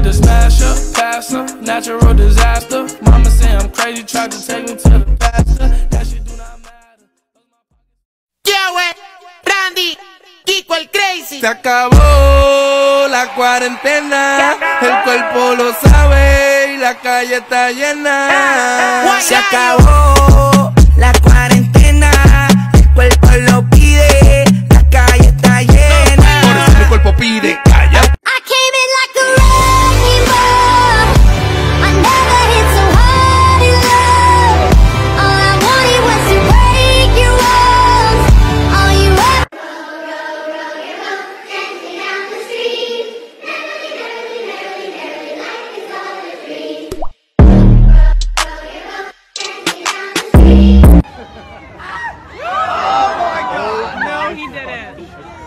to smash her, pass her, natural disaster. Mama say I'm crazy, tried to take me to the pastor. That shit do not matter. Yeah, Randy, Kiko el Crazy. Se acabó la cuarentena, el cuerpo lo sabe y la calle está llena. Se acabó la cuarentena, el cuerpo lo pide, la calle está llena. Por eso mi cuerpo pide calla. I came in like a wrecking ball. I never hit so hard in love. All I wanted was to break your walls. All you ever dancing down the street. Merrily, life is all a dream. Dancing down the street. No, he didn't.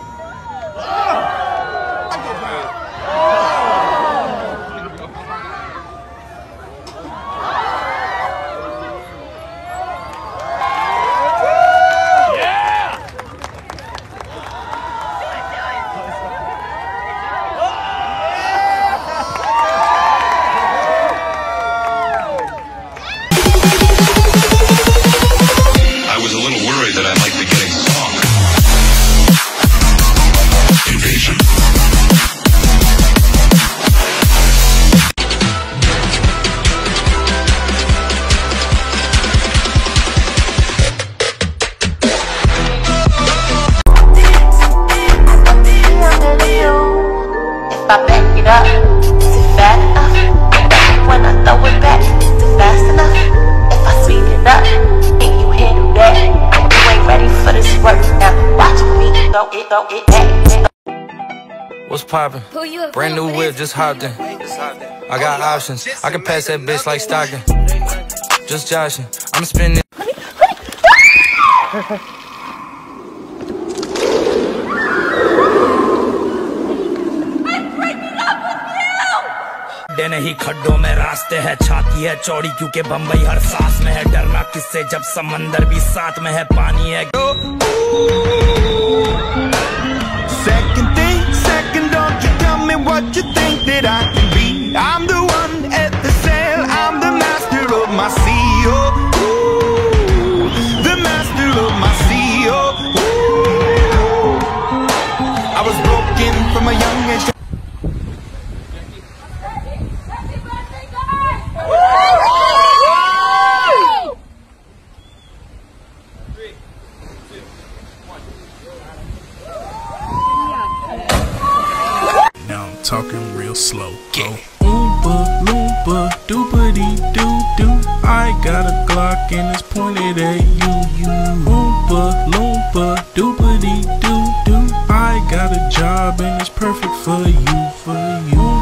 I was a little worried that I might be getting soft. Invasion. If I back it up, is it fat enough? When I throw it back, is it fast enough? If I speed it up, can you handle that? You ain't ready for this work now. Watch me throw it back. What's poppin'? Brand new whip, just hopped in. I got options, I can pass that bitch like Stockton. Just joshing, I'm spinning. नहीं खड्डों में रास्ते है, छाती है चौड़ी क्योंकि बम्बई हर सांस में है। डरना किससे जब समंदर भी साथ में है, पानी है। Second, don't you tell me what you think that I can be. I'm the one at the sail, I'm the master of my sea. Oh, the master of my sea. Oh, I was broken from a young age. Now I'm talking real slow. Oompa loompa doopity doo doo. I got a Glock and it's pointed at you. Oompa loompa doopity doo doo. I got a job and it's perfect for you, for you.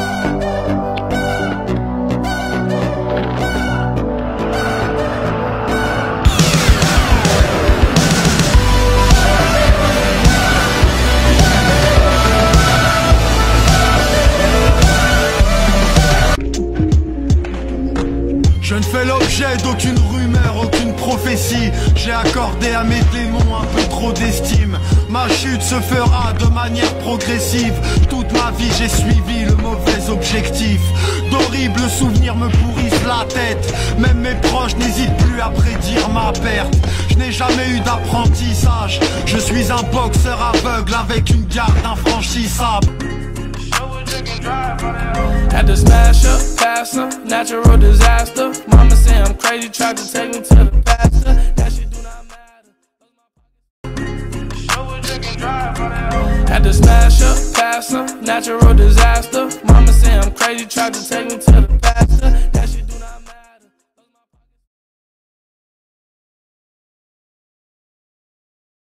Je ne fais l'objet d'aucune rumeur, aucune prophétie. J'ai accordé à mes démons un peu trop d'estime. Ma chute se fera de manière progressive. Toute ma vie j'ai suivi le mauvais objectif. D'horribles souvenirs me pourrissent la tête. Même mes proches n'hésitent plus à prédire ma perte. Je n'ai jamais eu d'apprentissage. Je suis un boxeur aveugle avec une garde infranchissable. Had to smash her, pass her, natural disaster. Mama say I'm crazy, tried to take me to the pastor. That shit do not matter. Had to smash her, pass her, natural disaster. Mama say I'm crazy, tried to take me to the pastor.